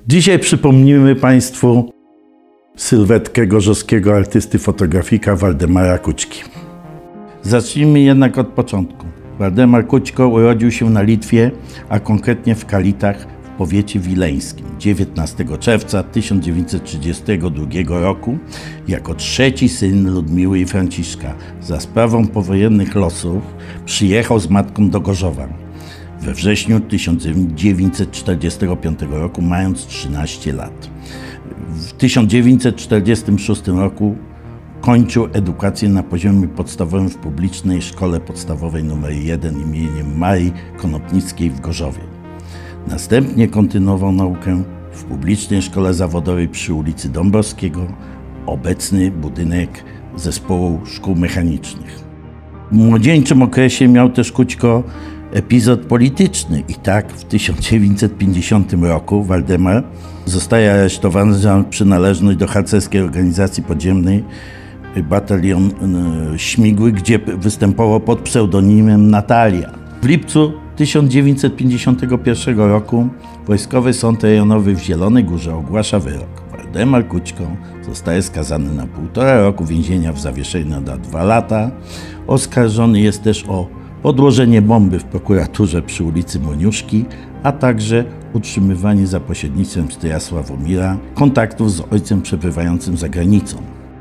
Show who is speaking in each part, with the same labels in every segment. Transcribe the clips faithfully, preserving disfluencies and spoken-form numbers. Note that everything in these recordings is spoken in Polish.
Speaker 1: Dzisiaj przypomnimy Państwu sylwetkę gorzowskiego artysty fotografika Waldemara Kućki. Zacznijmy jednak od początku. Waldemar Kućko urodził się na Litwie, a konkretnie w Kalitach w powiecie wileńskim dziewiętnastego czerwca tysiąc dziewięćset trzydziestego drugiego roku jako trzeci syn Ludmiły i Franciszka. Za sprawą powojennych losów przyjechał z matką do Gorzowa we wrześniu tysiąc dziewięćset czterdziestego piątego roku, mając trzynaście lat. W tysiąc dziewięćset czterdziestym szóstym roku kończył edukację na poziomie podstawowym w publicznej szkole podstawowej numer jeden imieniem Marii Konopnickiej w Gorzowie. Następnie kontynuował naukę w publicznej szkole zawodowej przy ulicy Dąbrowskiego, obecny budynek Zespołu Szkół Mechanicznych. W młodzieńczym okresie miał też Kućko epizod polityczny i tak w tysiąc dziewięćset pięćdziesiątym roku Waldemar zostaje aresztowany za przynależność do harcerskiej organizacji podziemnej Batalion Śmigły, gdzie występował pod pseudonimem Natalia. W lipcu tysiąc dziewięćset pięćdziesiątego pierwszego roku Wojskowy Sąd Rejonowy w Zielonej Górze ogłasza wyrok. Waldemar Kućko zostaje skazany na półtora roku więzienia w zawieszeniu na dwa lata. Oskarżony jest też o podłożenie bomby w prokuraturze przy ulicy Moniuszki, a także utrzymywanie za pośrednictwem stryja Sławomira kontaktów z ojcem przebywającym za granicą.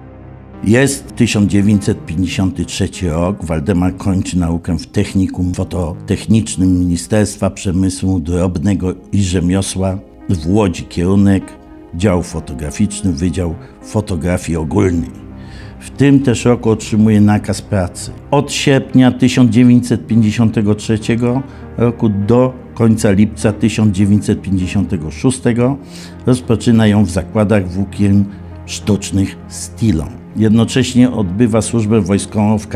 Speaker 1: Jest tysiąc dziewięćset pięćdziesiąty trzeci rok. Waldemar kończy naukę w Technikum Fototechnicznym Ministerstwa Przemysłu Drobnego i Rzemiosła w Łodzi. Kierunek dział fotograficzny, Wydział Fotografii Ogólnej. W tym też roku otrzymuje nakaz pracy. Od sierpnia tysiąc dziewięćset pięćdziesiątego trzeciego roku do końca lipca tysiąc dziewięćset pięćdziesiątego szóstego rozpoczyna ją w zakładach włókien sztucznych Stilon. Jednocześnie odbywa służbę wojskową w,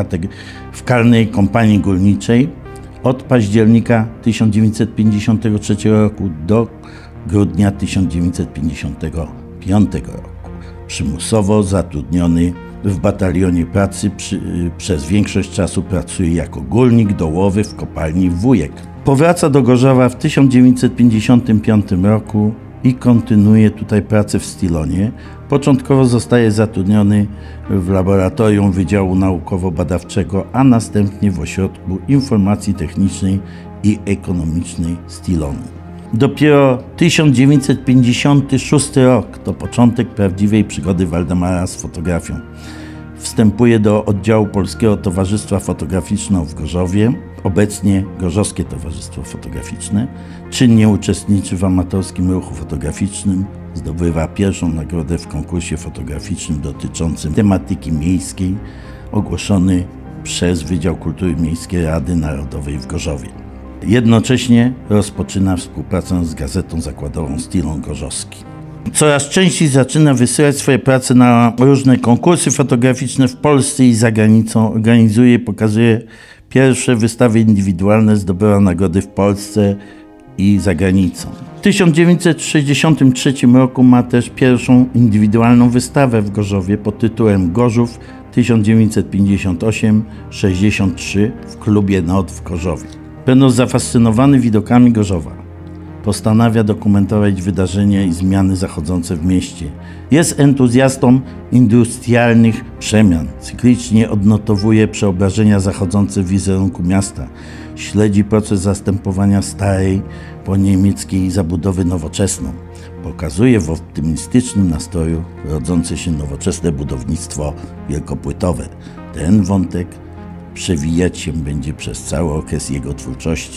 Speaker 1: w Karnej Kompanii Górniczej od października tysiąc dziewięćset pięćdziesiątego trzeciego roku do grudnia tysiąc dziewięćset pięćdziesiątego piątego roku. Przymusowo zatrudniony w batalionie pracy przy, przez większość czasu pracuje jako górnik dołowy w kopalni Wujek. Powraca do Gorzowa w tysiąc dziewięćset pięćdziesiątym piątym roku i kontynuuje tutaj pracę w Stilonie. Początkowo zostaje zatrudniony w laboratorium Wydziału Naukowo-Badawczego, a następnie w Ośrodku Informacji Technicznej i Ekonomicznej Stilonu. Dopiero tysiąc dziewięćset pięćdziesiąty szósty rok to początek prawdziwej przygody Waldemara z fotografią. Wstępuje do oddziału Polskiego Towarzystwa Fotograficznego w Gorzowie, obecnie Gorzowskie Towarzystwo Fotograficzne. Czynnie uczestniczy w amatorskim ruchu fotograficznym, zdobywa pierwszą nagrodę w konkursie fotograficznym dotyczącym tematyki miejskiej, ogłoszony przez Wydział Kultury Miejskiej Rady Narodowej w Gorzowie. Jednocześnie rozpoczyna współpracę z gazetą zakładową Stilon Gorzowski. Coraz częściej zaczyna wysyłać swoje prace na różne konkursy fotograficzne w Polsce i za granicą. Organizuje i pokazuje pierwsze wystawy indywidualne, zdobyła nagrody w Polsce i za granicą. W tysiąc dziewięćset sześćdziesiątym trzecim roku ma też pierwszą indywidualną wystawę w Gorzowie pod tytułem Gorzów tysiąc dziewięćset pięćdziesiąt osiem sześćdziesiąt trzy w klubie Nord w Gorzowie. Będąc zafascynowany widokami Gorzowa, postanawia dokumentować wydarzenia i zmiany zachodzące w mieście. Jest entuzjastą industrialnych przemian. Cyklicznie odnotowuje przeobrażenia zachodzące w wizerunku miasta. Śledzi proces zastępowania starej po niemieckiej zabudowy nowoczesną. Pokazuje w optymistycznym nastroju rodzące się nowoczesne budownictwo wielkopłytowe. Ten wątek przewijać się będzie przez cały okres jego twórczości.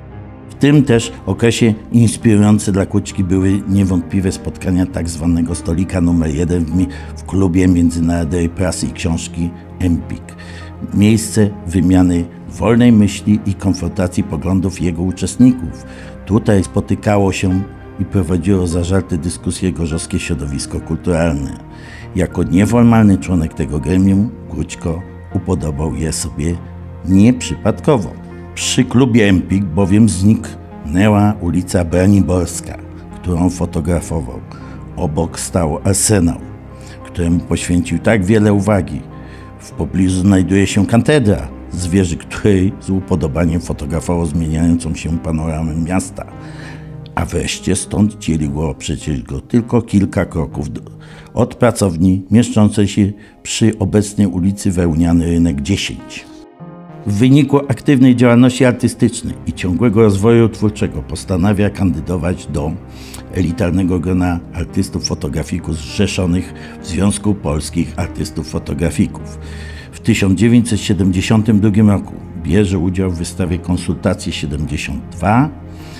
Speaker 1: W tym też okresie inspirujące dla Kućki były niewątpliwe spotkania tak zwanego stolika numer jeden w, w klubie międzynarodowej prasy i książki Empik. Miejsce wymiany wolnej myśli i konfrontacji poglądów jego uczestników. Tutaj spotykało się i prowadziło zażarte dyskusje gorzowskie środowisko kulturalne. Jako nieformalny członek tego gremium Kućko upodobał je sobie nieprzypadkowo. Przy klubie Empik bowiem zniknęła ulica Braniborska, którą fotografował. Obok stał Arsenał, któremu poświęcił tak wiele uwagi. W pobliżu znajduje się katedra, z wieży której z upodobaniem fotografował zmieniającą się panoramę miasta. A wreszcie stąd dzieliło przecież go tylko kilka kroków do, od pracowni mieszczącej się przy obecnej ulicy Wełniany Rynek dziesięć. W wyniku aktywnej działalności artystycznej i ciągłego rozwoju twórczego postanawia kandydować do elitarnego grona artystów fotografików zrzeszonych w Związku Polskich Artystów Fotografików. W tysiąc dziewięćset siedemdziesiątym drugim roku bierze udział w wystawie Konsultacje siedemdziesiąt dwa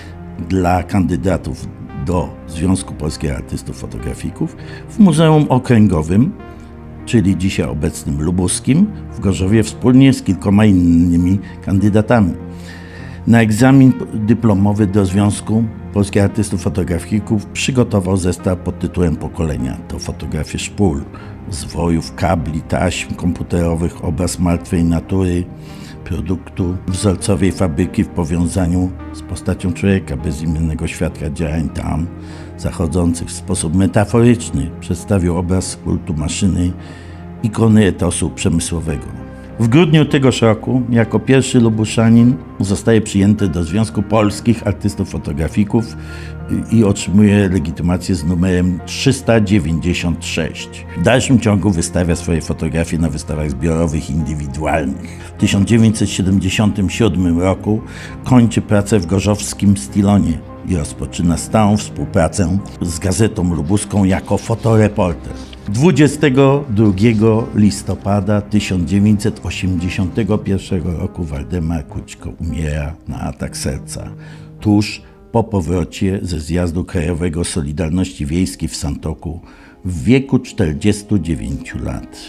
Speaker 1: dla kandydatów do Związku Polskich Artystów Fotografików w Muzeum Okręgowym, czyli dzisiaj obecnym Lubuskim, w Gorzowie, wspólnie z kilkoma innymi kandydatami. Na egzamin dyplomowy do Związku Polskich Artystów Fotografików przygotował zestaw pod tytułem Pokolenia. To fotografie szpul, zwojów, kabli, taśm komputerowych, obraz martwej natury, produktu wzorcowej fabryki w powiązaniu z postacią człowieka, bezimiennego świadka działań tam zachodzących w sposób metaforyczny. Przedstawił obraz kultu maszyny, ikony etosu przemysłowego. W grudniu tegoż roku jako pierwszy Lubuszanin zostaje przyjęty do Związku Polskich Artystów Fotografików i otrzymuje legitymację z numerem trzysta dziewięćdziesiąt sześć. W dalszym ciągu wystawia swoje fotografie na wystawach zbiorowych i indywidualnych. W tysiąc dziewięćset siedemdziesiątym siódmym roku kończy pracę w gorzowskim Stylonie i rozpoczyna stałą współpracę z Gazetą Lubuską jako fotoreporter. dwudziestego drugiego listopada tysiąc dziewięćset osiemdziesiątego pierwszego roku Waldemar Kućko umiera na atak serca tuż po powrocie ze zjazdu krajowego Solidarności Wiejskiej w Santoku w wieku czterdziestu dziewięciu lat.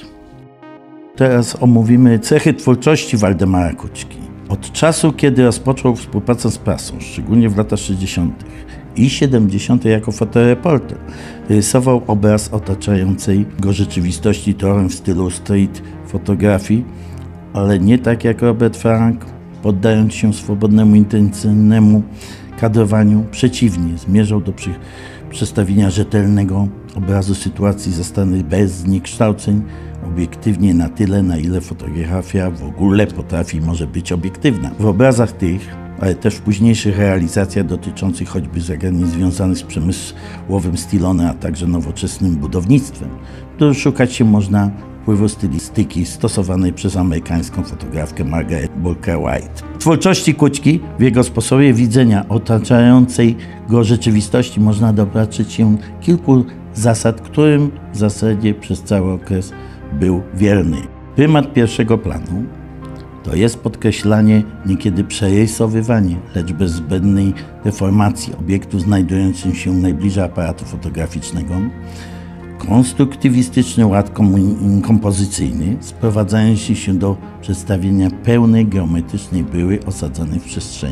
Speaker 1: Teraz omówimy cechy twórczości Waldemara Kućki. Od czasu, kiedy rozpoczął współpracę z prasą, szczególnie w latach sześćdziesiątych i siedemdziesiątych jako fotoreporter, rysował obraz otaczającej go rzeczywistości trochę w stylu street fotografii, ale nie tak jak Robert Frank, poddając się swobodnemu, intensywnemu kadrowaniu. Przeciwnie, zmierzał do przy, przedstawienia rzetelnego obrazu sytuacji zastanej bez zniekształceń, obiektywnie na tyle, na ile fotografia w ogóle potrafi i może być obiektywna. W obrazach tych, ale też w późniejszych realizacjach dotyczących choćby zagadnień związanych z przemysłowym stylonem, a także nowoczesnym budownictwem, doszukać się można wpływu stylistyki stosowanej przez amerykańską fotografkę Margaret Bourke-White. W twórczości Kućki, w jego sposobie widzenia otaczającej go rzeczywistości można dopatrzyć się kilku zasad, którym w zasadzie przez cały okres był wierny. Prymat pierwszego planu to jest podkreślanie, niekiedy przerysowywanie, lecz bez zbędnej deformacji obiektu znajdujących się najbliżej aparatu fotograficznego. Konstruktywistyczny ład kompozycyjny, sprowadzający się do przedstawienia pełnej geometrycznej bryły osadzonej w przestrzeni.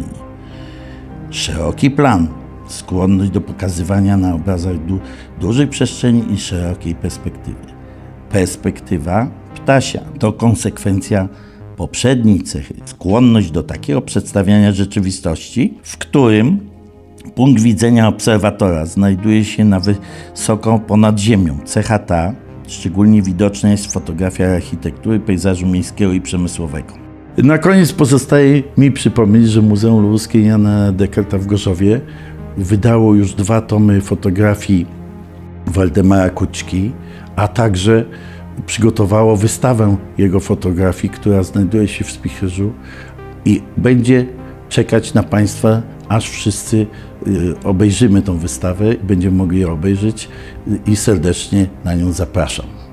Speaker 1: Szeroki plan, skłonność do pokazywania na obrazach du dużej przestrzeni i szerokiej perspektywy. Perspektywa ptasia to konsekwencja poprzedniej cechy, skłonność do takiego przedstawiania rzeczywistości, w którym punkt widzenia obserwatora znajduje się na wysoko ponad ziemią. Cecha ta szczególnie widoczna jest w fotografiach architektury, pejzażu miejskiego i przemysłowego. Na koniec pozostaje mi przypomnieć, że Muzeum Lubuskie Jana Dekerta w Gorzowie wydało już dwa tomy fotografii Waldemara Kućki, a także przygotowało wystawę jego fotografii, która znajduje się w Spichlerzu i będzie czekać na Państwa, aż wszyscy obejrzymy tą wystawę, będziemy mogli ją obejrzeć i serdecznie na nią zapraszam.